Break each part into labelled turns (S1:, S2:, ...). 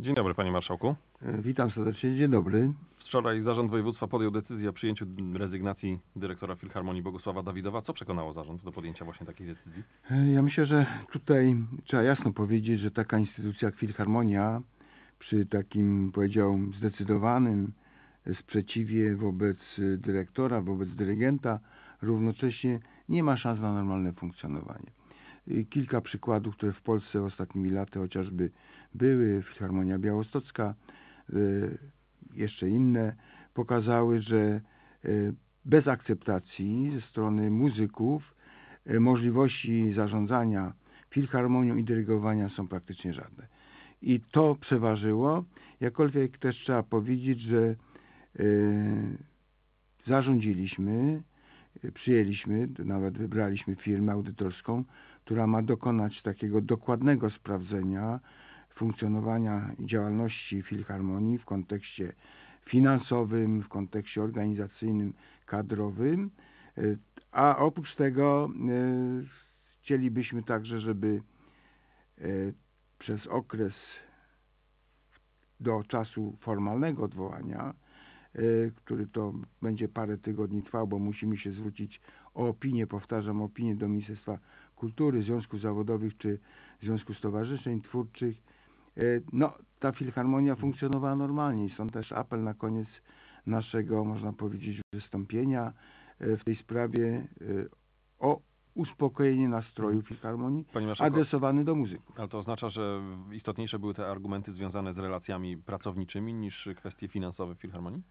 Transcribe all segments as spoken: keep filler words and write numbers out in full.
S1: Dzień dobry, panie marszałku.
S2: Witam serdecznie, dzień dobry.
S1: Wczoraj zarząd województwa podjął decyzję o przyjęciu rezygnacji dyrektora Filharmonii Bogusława Dawidowa. Co przekonało zarząd do podjęcia właśnie takiej decyzji?
S2: Ja myślę, że tutaj trzeba jasno powiedzieć, że taka instytucja jak Filharmonia przy takim, powiedziałbym, zdecydowanym sprzeciwie wobec dyrektora, wobec dyrygenta równocześnie nie ma szans na normalne funkcjonowanie. Kilka przykładów, które w Polsce ostatnimi laty chociażby były, Filharmonia Białostocka, jeszcze inne, pokazały, że bez akceptacji ze strony muzyków możliwości zarządzania filharmonią i dyrygowania są praktycznie żadne. I to przeważyło, jakkolwiek też trzeba powiedzieć, że zarządziliśmy, przyjęliśmy, nawet wybraliśmy firmę audytorską, która ma dokonać takiego dokładnego sprawdzenia funkcjonowania i działalności filharmonii w kontekście finansowym, w kontekście organizacyjnym, kadrowym, a oprócz tego chcielibyśmy także, żeby przez okres do czasu formalnego odwołania, który to będzie parę tygodni trwał, bo musimy się zwrócić o opinię, powtarzam, opinię do Ministerstwa Kultury, Związków Zawodowych czy Związku Stowarzyszeń Twórczych. No, ta filharmonia funkcjonowała normalnie i stąd też apel na koniec naszego, można powiedzieć, wystąpienia w tej sprawie o uspokojenie nastroju filharmonii adresowany do muzyków.
S1: Ale to oznacza, że istotniejsze były te argumenty związane z relacjami pracowniczymi niż kwestie finansowe w filharmonii?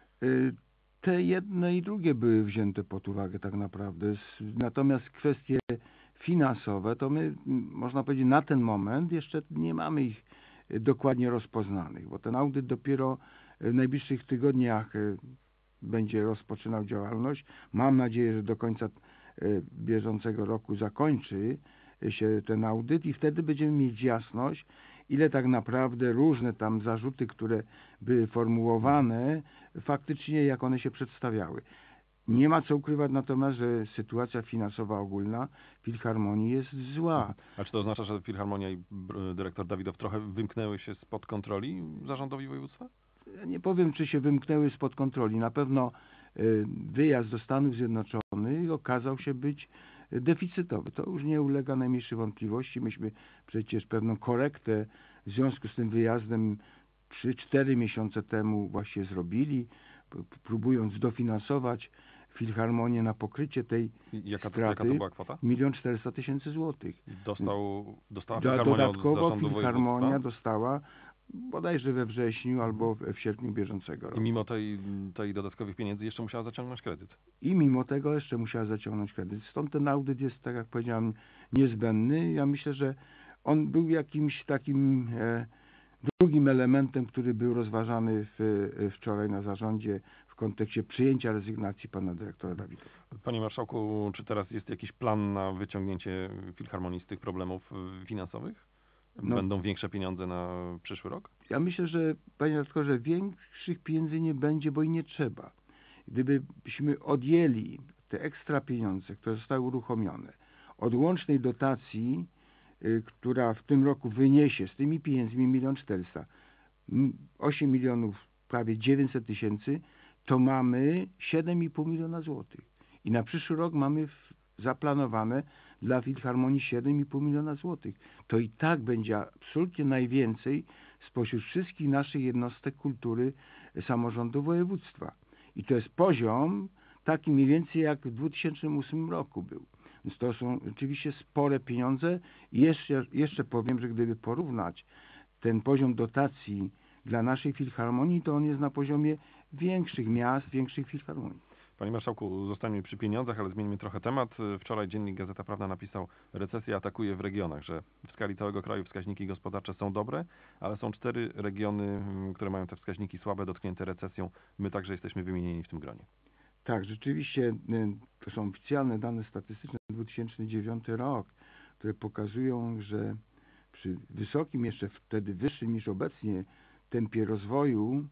S2: Te jedne i drugie były wzięte pod uwagę tak naprawdę. Natomiast kwestie finansowe, to my, można powiedzieć, na ten moment jeszcze nie mamy ich dokładnie rozpoznanych, bo ten audyt dopiero w najbliższych tygodniach będzie rozpoczynał działalność. Mam nadzieję, że do końca bieżącego roku zakończy się ten audyt i wtedy będziemy mieć jasność, ile tak naprawdę różne tam zarzuty, które były formułowane, faktycznie jak one się przedstawiały. Nie ma co ukrywać natomiast, że sytuacja finansowa ogólna Filharmonii jest zła.
S1: A czy to oznacza, że Filharmonia i dyrektor Dawidow trochę wymknęły się spod kontroli zarządowi województwa?
S2: Ja nie powiem, czy się wymknęły spod kontroli. Na pewno wyjazd do Stanów Zjednoczonych okazał się być deficytowy. To już nie ulega najmniejszej wątpliwości. Myśmy przecież pewną korektę w związku z tym wyjazdem trzy cztery miesiące temu właśnie zrobili, próbując dofinansować Filharmonię na pokrycie tej
S1: jaka to,
S2: straty.
S1: Jaka to była kwota?
S2: milion czterysta tysięcy złotych.
S1: Dostał, dostała
S2: Do,
S1: Filharmonia
S2: dodatkowo
S1: od zarządu
S2: Filharmonia
S1: województwa?
S2: dostała bodajże we wrześniu albo w sierpniu bieżącego roku.
S1: I mimo tej, tej dodatkowych pieniędzy jeszcze musiała zaciągnąć kredyt.
S2: I mimo tego jeszcze musiała zaciągnąć kredyt. Stąd ten audyt jest, tak jak powiedziałem, niezbędny. Ja myślę, że on był jakimś takim e, drugim elementem, który był rozważany w, wczoraj na zarządzie w kontekście przyjęcia rezygnacji pana dyrektora Dawidowa.
S1: Panie marszałku, czy teraz jest jakiś plan na wyciągnięcie Filharmonii z tych problemów finansowych?
S2: No,
S1: Będą większe pieniądze na przyszły rok?
S2: Ja myślę, że panie redaktorze, większych pieniędzy nie będzie, bo i nie trzeba. Gdybyśmy odjęli te ekstra pieniądze, które zostały uruchomione, od łącznej dotacji, y, która w tym roku wyniesie z tymi pieniędzmi milion czterysta, osiem milionów, prawie dziewięćset tysięcy, to mamy siedem i pół miliona złotych. I na przyszły rok mamy w, zaplanowane dla Filharmonii siedem i pół miliona złotych. To i tak będzie absolutnie najwięcej spośród wszystkich naszych jednostek kultury samorządu województwa. I to jest poziom taki mniej więcej jak w dwa tysiące ósmym roku był. Więc to są oczywiście spore pieniądze. I jeszcze, jeszcze powiem, że gdyby porównać ten poziom dotacji dla naszej filharmonii, to on jest na poziomie większych miast, większych filharmonii.
S1: Panie marszałku, zostańmy przy pieniądzach, ale zmieńmy trochę temat. Wczoraj dziennik Gazeta Prawna napisał: recesja atakuje w regionach, że w skali całego kraju wskaźniki gospodarcze są dobre, ale są cztery regiony, które mają te wskaźniki słabe, dotknięte recesją. My także jesteśmy wymienieni w tym gronie.
S2: Tak, rzeczywiście to są oficjalne dane statystyczne na dwa tysiące dziewiąty rok, które pokazują, że przy wysokim, jeszcze wtedy wyższym niż obecnie tempie rozwoju,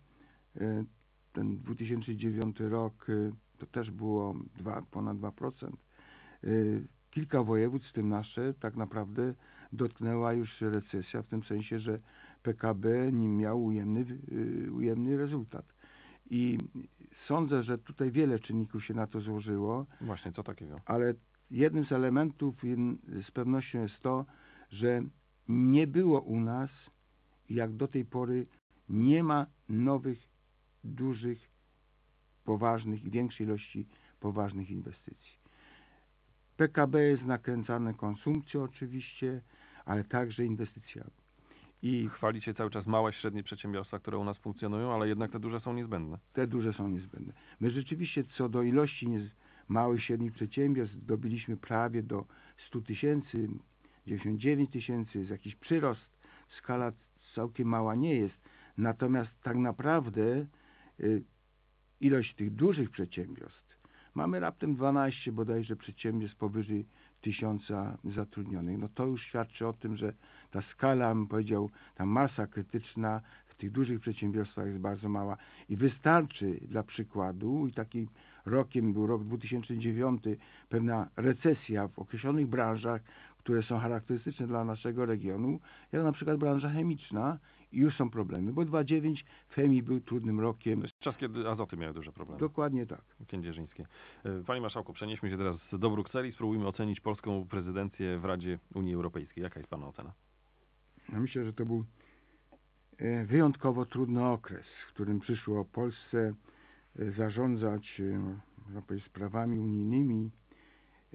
S2: ten dwa tysiące dziewiąty rok to też było dwa, ponad dwa procent. Kilka województw, w tym nasze, tak naprawdę dotknęła już recesja, w tym sensie, że P K B nie miał ujemny, y, ujemny rezultat. I sądzę, że tutaj wiele czynników się na to złożyło,
S1: Właśnie, co takiego?
S2: ale jednym z elementów jedn- z pewnością jest to, że nie było u nas, jak do tej pory, nie ma nowych, dużych, poważnych i większej ilości poważnych inwestycji. P K B jest nakręcane konsumpcją oczywiście, ale także inwestycjami. I
S1: Chwalicie cały czas małe, średnie przedsiębiorstwa, które u nas funkcjonują, ale jednak te duże są niezbędne.
S2: te duże są niezbędne. My rzeczywiście co do ilości niez- małych i średnich przedsiębiorstw dobiliśmy prawie do stu tysięcy, dziewięćdziesiąt dziewięć tysięcy, jest jakiś przyrost, skala całkiem mała nie jest. Natomiast tak naprawdę y, ilość tych dużych przedsiębiorstw, mamy raptem dwanaście bodajże przedsiębiorstw powyżej tysiąca zatrudnionych. No to już świadczy o tym, że ta skala, bym powiedział, ta masa krytyczna w tych dużych przedsiębiorstwach jest bardzo mała i wystarczy dla przykładu, i takim rokiem był rok dwa tysiące dziewiąty, pewna recesja w określonych branżach, które są charakterystyczne dla naszego regionu, jak na przykład branża chemiczna, i już są problemy, bo dwa tysiące dziewiąty w chemii był trudnym rokiem.
S1: To jest czas, kiedy azoty miały duże problemy.
S2: Dokładnie tak.
S1: Kędzierzyńskie. E, Panie Marszałku, przenieśmy się teraz do Brukseli. Spróbujmy ocenić polską prezydencję w Radzie Unii Europejskiej. Jaka jest Pana ocena?
S2: Ja myślę, że to był e, wyjątkowo trudny okres, w którym przyszło Polsce e, zarządzać e, można powiedzieć, sprawami unijnymi. E,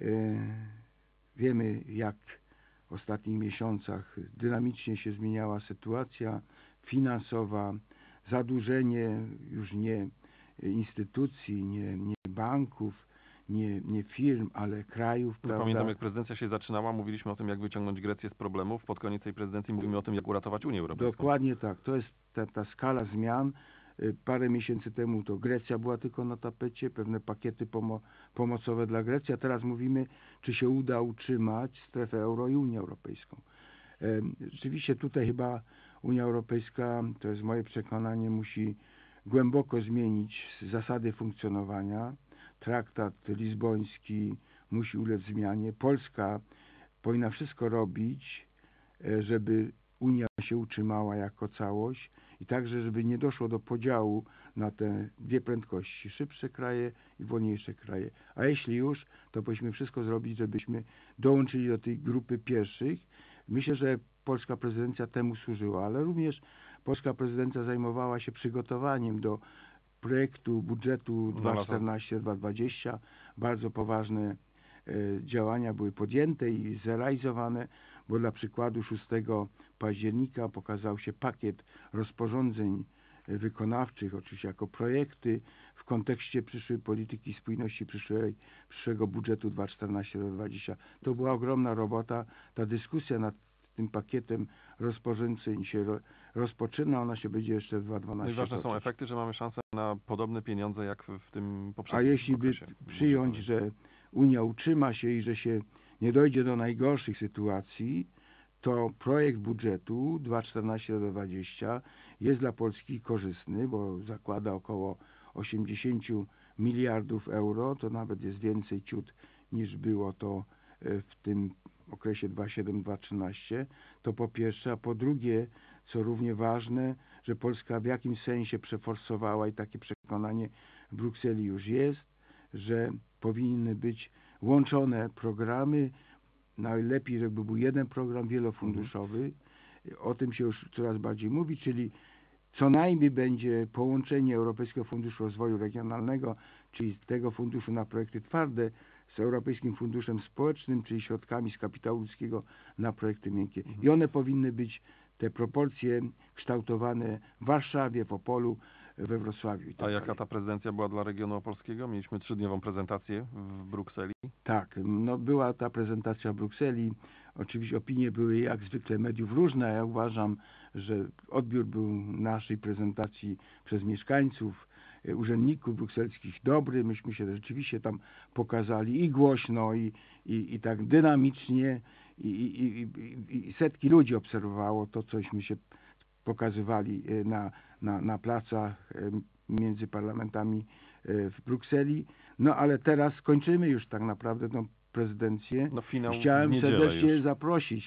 S2: Wiemy, jak w ostatnich miesiącach dynamicznie się zmieniała sytuacja finansowa, zadłużenie już nie instytucji, nie, nie banków, nie, nie firm, ale krajów, prawda?
S1: Pamiętam, jak prezydencja się zaczynała, mówiliśmy o tym, jak wyciągnąć Grecję z problemów. Pod koniec tej prezydencji mówimy o tym, jak uratować Unię Europejską.
S2: Dokładnie tak. To jest ta, ta skala zmian. Y, Parę miesięcy temu to Grecja była tylko na tapecie, pewne pakiety pomo pomocowe dla Grecji, a teraz mówimy, czy się uda utrzymać strefę euro i Unię Europejską. Em, Rzeczywiście tutaj chyba Unia Europejska, to jest moje przekonanie, musi głęboko zmienić zasady funkcjonowania. Traktat lizboński musi ulec zmianie. Polska powinna wszystko robić, e, żeby Unia się utrzymała jako całość i także, żeby nie doszło do podziału na te dwie prędkości, szybsze kraje i wolniejsze kraje. A jeśli już, to powinniśmy wszystko zrobić, żebyśmy dołączyli do tej grupy pierwszych. Myślę, że polska prezydencja temu służyła, ale również polska prezydencja zajmowała się przygotowaniem do projektu budżetu dwa tysiące czternasty dwa tysiące dwudziesty. Bardzo poważne e, działania były podjęte i zrealizowane, bo dla przykładu szóstego października pokazał się pakiet rozporządzeń e, wykonawczych, oczywiście jako projekty w kontekście przyszłej polityki spójności, przyszłej, przyszłego budżetu dwa tysiące czternasty dwa tysiące dwudziesty. To była ogromna robota. Ta dyskusja nad tym pakietem rozporządzeń się ro, rozpoczyna, ona się będzie jeszcze w dwa tysiące dwunastym
S1: No i ważne są
S2: toczyć.
S1: efekty, że mamy szansę na podobne pieniądze jak w, w tym
S2: A
S1: poprzednim
S2: jeśli by
S1: okresie
S2: przyjąć,
S1: budżetowym.
S2: że Unia utrzyma się i że się nie dojdzie do najgorszych sytuacji, to projekt budżetu dwa tysiące czternasty do dwa tysiące dwudziestego jest dla Polski korzystny, bo zakłada około osiemdziesiąt miliardów euro, to nawet jest więcej ciut niż było to e, w tym okresie dwa tysiące siódmym do dwa tysiące trzynastego. To po pierwsze, a po drugie, co równie ważne, że Polska w jakimś sensie przeforsowała i takie przekonanie w Brukseli już jest, że powinny być łączone programy, najlepiej, żeby był jeden program wielofunduszowy. O tym się już coraz bardziej mówi, czyli co najmniej będzie połączenie Europejskiego Funduszu Rozwoju Regionalnego, czyli tego funduszu na projekty twarde, z Europejskim Funduszem Społecznym, czyli środkami z kapitału ludzkiego na projekty miękkie. I one powinny być, te proporcje, kształtowane w Warszawie, w Opolu, we Wrocławiu. I tak
S1: A jaka
S2: dalej.
S1: ta prezydencja była dla regionu opolskiego? Mieliśmy trzydniową prezentację w Brukseli.
S2: Tak, no była ta prezentacja w Brukseli. Oczywiście opinie były jak zwykle mediów różne. Ja uważam, że odbiór był naszej prezentacji przez mieszkańców, e, urzędników brukselskich dobry. Myśmy się rzeczywiście tam pokazali i głośno, i, i, i tak dynamicznie, i, i, i, i setki ludzi obserwowało to, cośmy się pokazywali e, na, na, na placach e, między parlamentami e, w Brukseli. No ale teraz skończymy już tak naprawdę tą prezydencję.
S1: No finał w
S2: Chciałem
S1: niedzielę
S2: serdecznie
S1: już.
S2: zaprosić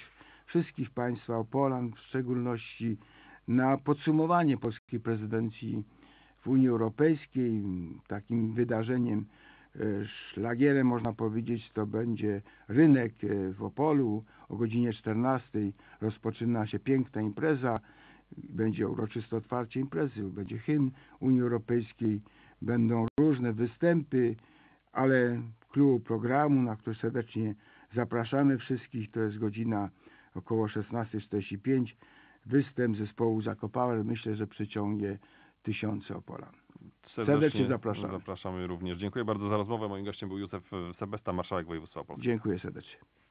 S2: wszystkich Państwa, Opolan w szczególności, na podsumowanie polskiej prezydencji w Unii Europejskiej. Takim wydarzeniem, e, szlagierem można powiedzieć, to będzie rynek e, w Opolu. O godzinie czternastej rozpoczyna się piękna impreza, będzie uroczyste otwarcie imprezy, będzie hymn Unii Europejskiej, będą różne występy, ale klubu programu, na który serdecznie zapraszamy wszystkich, to jest godzina około szesnasta czterdzieści pięć. Występ zespołu Zakopałe, myślę, że przyciągnie tysiące Opolan. Serdecznie zapraszamy.
S1: Zapraszamy również. Dziękuję bardzo za rozmowę. Moim gościem był Józef Sebesta, marszałek województwa opolskiego.
S2: Dziękuję serdecznie.